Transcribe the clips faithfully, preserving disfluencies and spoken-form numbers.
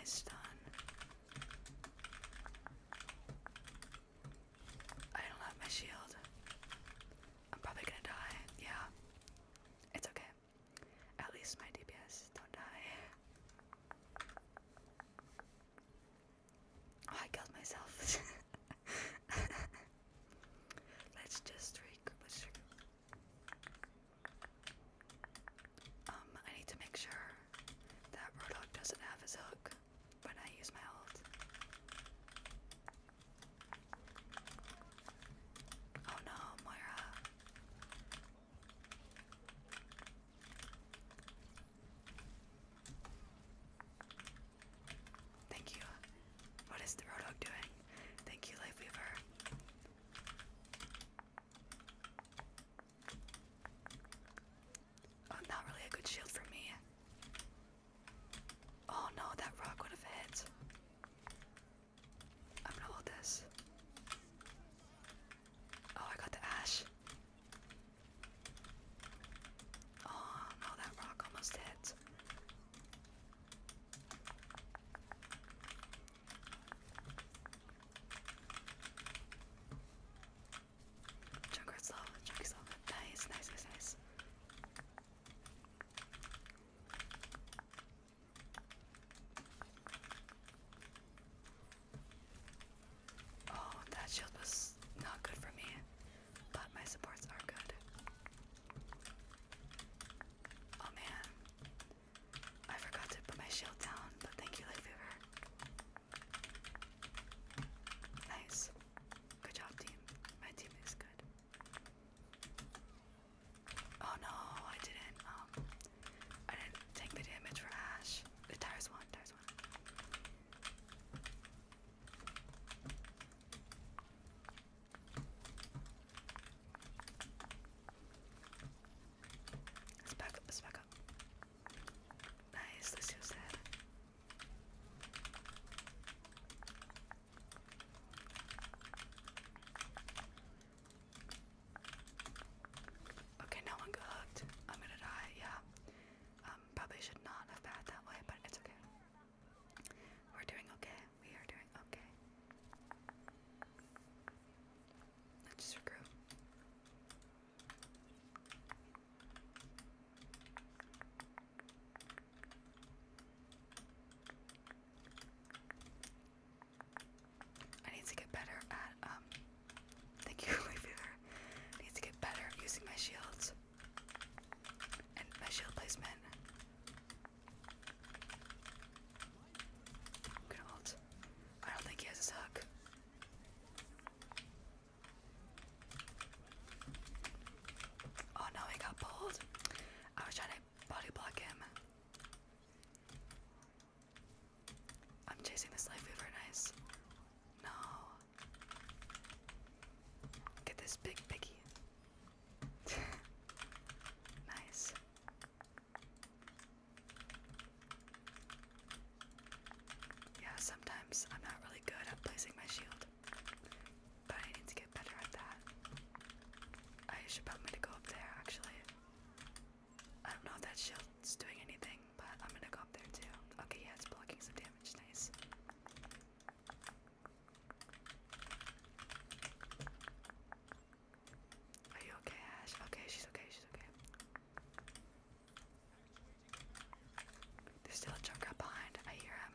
stun. I don't have my shield. I'm probably gonna die. Yeah. It's okay. At least my D P S don't die. Oh, I killed myself. Let's just regroup. Let's regroup. Um, I need to make sure that Roadhog doesn't have his hook when I use my ult. Oh no, Moira. Thank you. What is the Roadhog doing? Thank you, Lifeweaver. Oh, not really a good shield for me. Oh no, that rock would have hit. I'm gonna hold this. Oh, I got the Ash. Oh no, that rock almost hit. Junkrat's low, Junkrat's low. Nice, nice, nice, nice. Oh, that shield was not good for me, but my supports are good. Oh man, I forgot to put my shield down, but thank you, Lifeweaver. Nice. Good job, team. My team is good. Oh no, I didn't. Um, I didn't take the damage for Ash. The tires won. Tires won. Let's back up. Let's back up. Nice. Lucio's dead. Okay, no one got hooked. I'm gonna die. Yeah. Um, probably should not have batted that way, but it's okay. We're doing okay. We are doing okay. Let's just regroup. I need to get better at, um, thank you, Wayfarer. I need to get better at using my shields and my shield placement. I'm gonna ult. I don't think he has his hook. Oh no, he got pulled. I was trying to body block him. I'm chasing this Lifeweaver, nice. No. Get this big piggy. Nice. Yeah, sometimes I'm not really good at placing my shield, but I need to get better at that. I should probably go up there, actually. I don't know if that shield's doing anything, but I'm gonna go up there too. Okay, yeah, it's blocking some damage, nice. Are you okay, Ash? Okay, she's okay, she's okay. There's still a Junkrat behind, I hear him.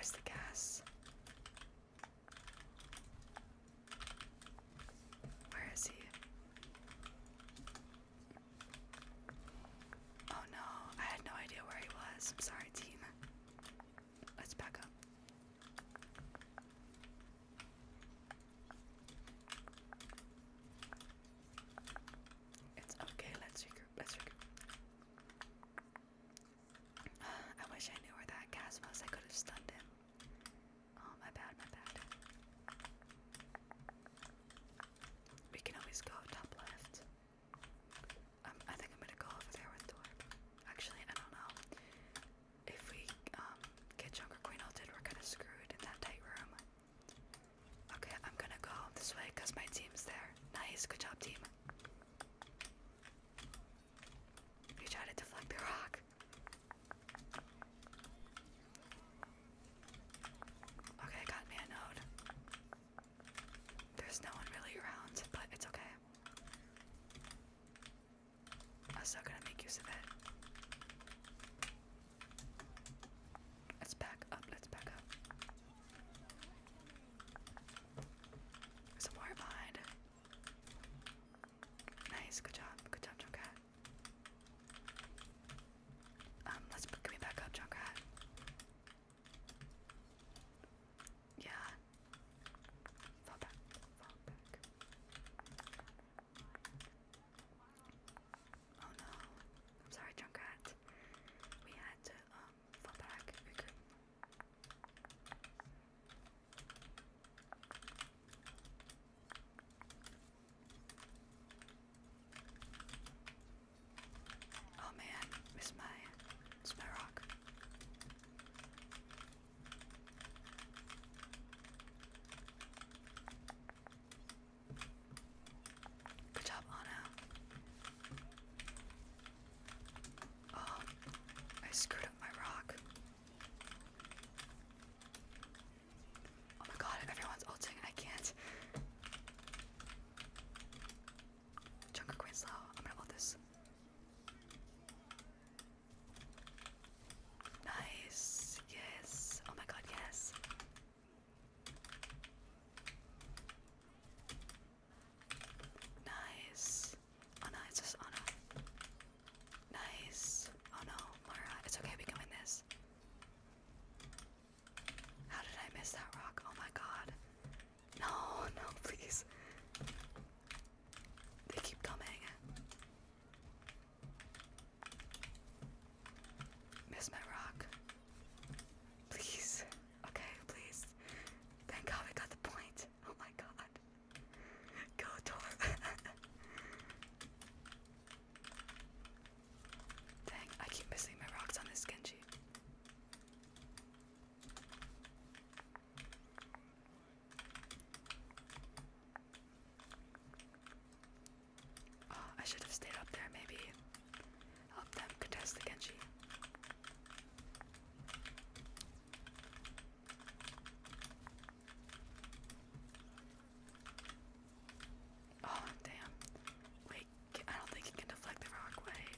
Where's the gas? Where is he? Oh no, I had no idea where he was. I'm sorry, team. Let's back up. It's okay, let's regroup, let's regroup. I wish I knew where that gas was. I could have stunned him. Oh, my bad, my bad. We can always go top left. Um, I think I'm gonna go over there with Torb. Actually, I don't know. If we um get Junker Queen ulted, we're kind of screwed in that tight room. Okay, I'm gonna go this way because my team's there. Nice, good job, team. You tried to deflect the rock. Okay, got me a node. There's no one really around, but it's okay. I'm still gonna make use of it. Let's back up, let's back up. Some more behind. Nice, good job, good job, Junkrat. Um, let's can we back up, Junkrat? Yeah. Fall back, fall back. Oh no. I'm sorry, Junkrat. We had to um fall back, regroup. Oh man, missed my missed my rock. Good job, Anna. Oh, I screwed up my rock. Oh my god, everyone's ulting. I can't. Junker Queen's low. I'm gonna ult this. Nice. Yes. Oh my god, yes. Nice. Oh no, it's just Anna. Nice. Oh no, Moira. It's okay, we can win this. How did I miss that rock? Oh my god. No, no, please. They keep coming. Miss my rock. Please. Okay, please. Thank god we got the point. Oh my god. Go, Torb. Dang, I keep missing my rocks on this Genji. Oh, I should have stayed up there, maybe. Help them contest the Genji. Oh, damn. Wait, I don't think he can deflect the rock. Wait.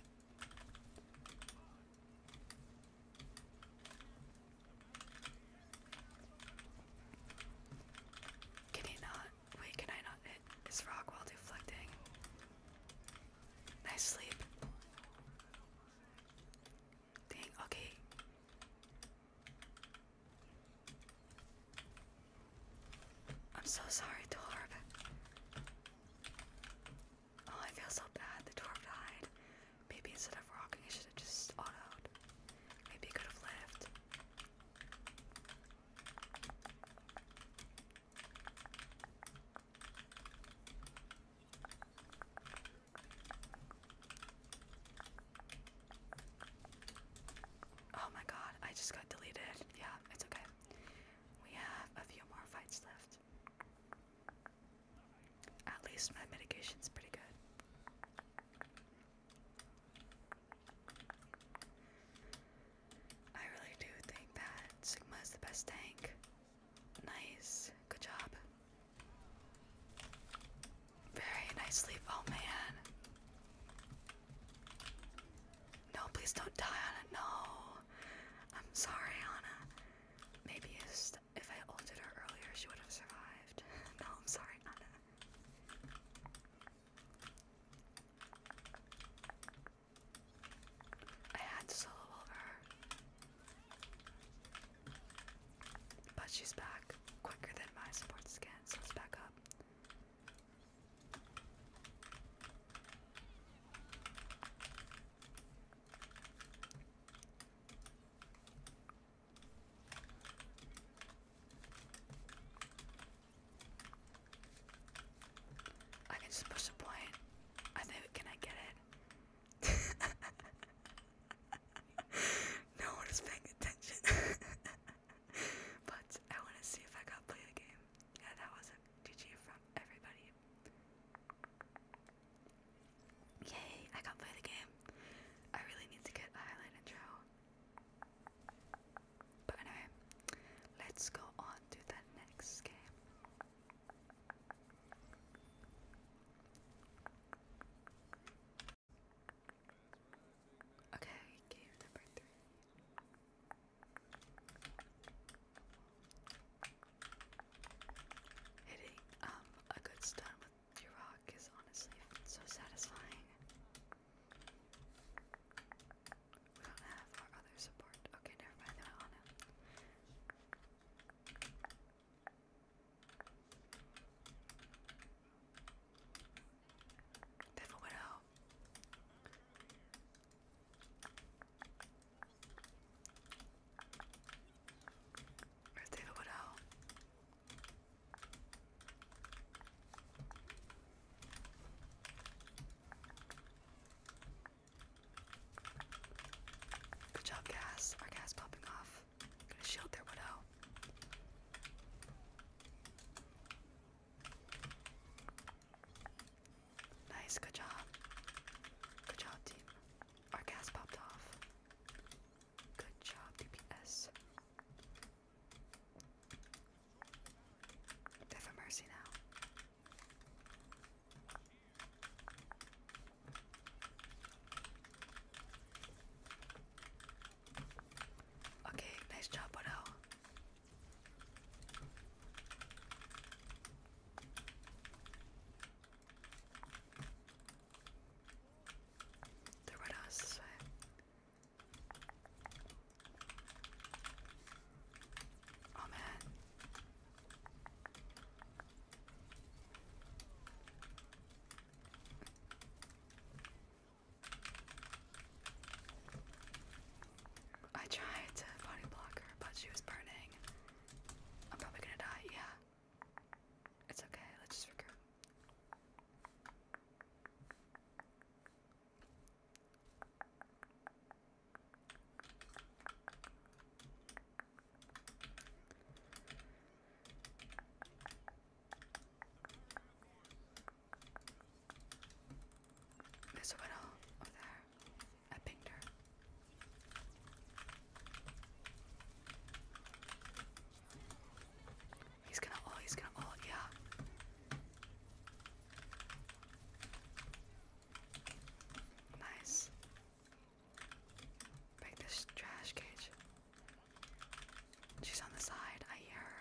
Can he not? Wait, can I not hit his rock while deflecting? Nice sleep. Dang, okay. I'm so sorry, Torb. Oh, I feel so bad. The Torb died. Maybe instead of rocking, he should have just autoed. Maybe he could have lived. Oh my god, I just got deleted. Yeah, it's okay. We have a few more fights left. At least my mitigation's pretty good. I really do think that Sigma is the best tank. Nice. Good job. Very nice sleep. Oh man. No, please don't die, Anna. No. I'm sorry, Anna. Maybe honest, if I ulted her earlier, she would have survived. No, I'm sorry, Anna. I had to solo over her. But she's back quicker than my support scan, so let's back up. I can just push the point. I think, can I get it? No one is paying attention. But I want to see if I got play the game. Yeah, that was a G G from everybody. Yay, I got play the game. I really need to get a highlight intro. But anyway, let's go on to the next game. Okay, game number three. Hitting um a good stun with your rock is honestly so satisfying. We don't have our other support. Okay, never mind, they're on it. They have a widow. Or they have a widow. Good job, gas. Our gas popping off. Gonna shield their widow. Nice, good job. Good job, team. Our gas popped off. Good job, D P S. They have a mercy now. Okay, nice job, widow. They're right on us this way. Oh man. I tried to body block her, but she was burning. I'm probably gonna die, yeah. It's okay, let's just regroup. There's a widow over there. I pinged her. He's gonna ult, he's gonna ult, yeah. Nice. Break this trash cage. She's on the side, I hear her.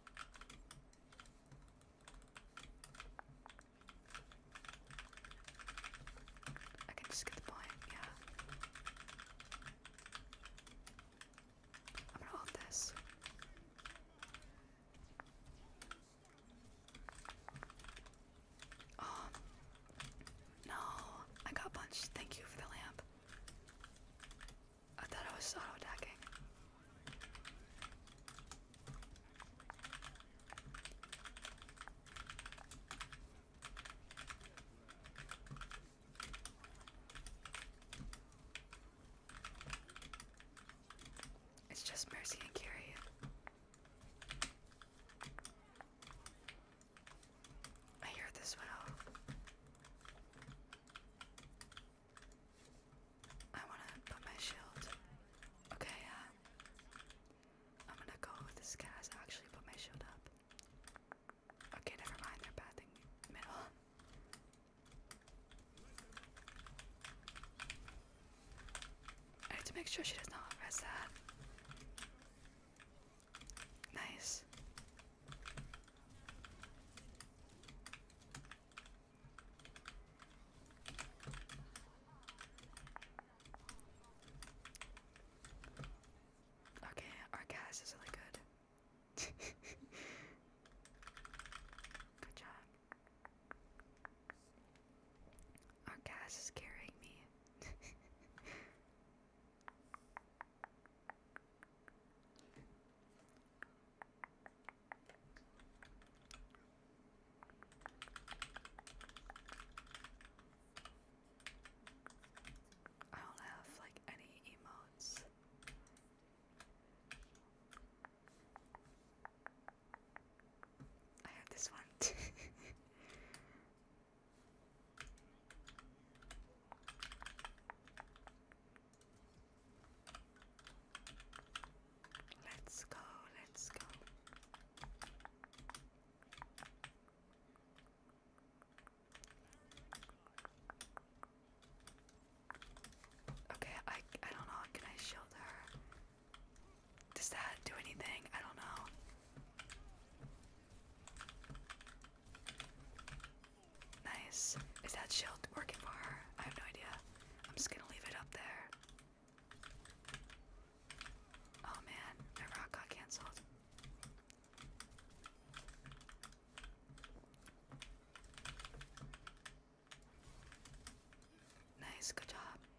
I can just get the point, yeah. I'm gonna ult this. Oh, no, I got punched. Thank you for the lamp. I thought I was auto attacking. It's just Mercy and Kiri. I hear this widow. I wanna put my shield. Okay, yeah. I'm gonna go with this gas. Actually, put my shield up. Okay, never mind. They're bathing middle. I need to make sure she does not res that. Nice. Okay, our gas is really good. Good job. Our gas is carrying me. I don't have like any emotes. I have this one. Let's go, let's go. Okay, I I don't know. Can I shield her? Does that do anything? I don't know. Nice. Is that shield working for her? I have no idea. I'm just gonna leave it up there. Oh man, my rock got cancelled. Nice, good job.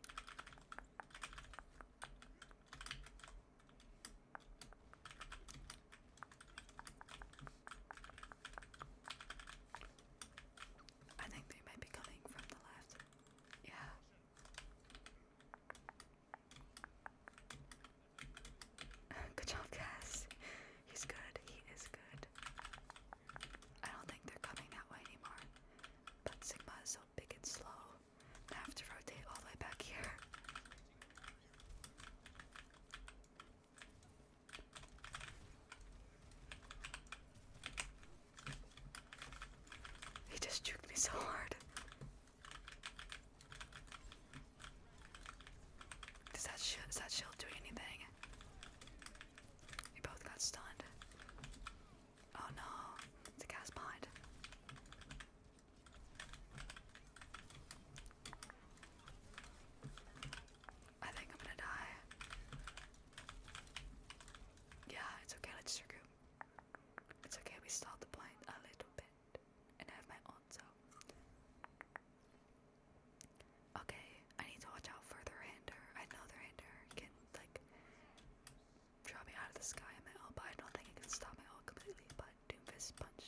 I think they might be coming from the left. Yeah. Good job, Cass. He's good. He is good. I don't think they're coming that way anymore. But Sigma is so big and slow. I have to rotate all the way back here. He just juked me so hard. Does that shield, is that shield doing anything? We both got stunned. Oh no, the gas behind. I think I'm gonna die. Yeah, it's okay, let's regroup. It's okay, we stalled the point a little bit. And I have my ult, so. Okay, I need to watch out for their hander. I know their hander can, like, drop me out of the sky in my ult, but I don't think it can stop my ult completely. But Doomfist punch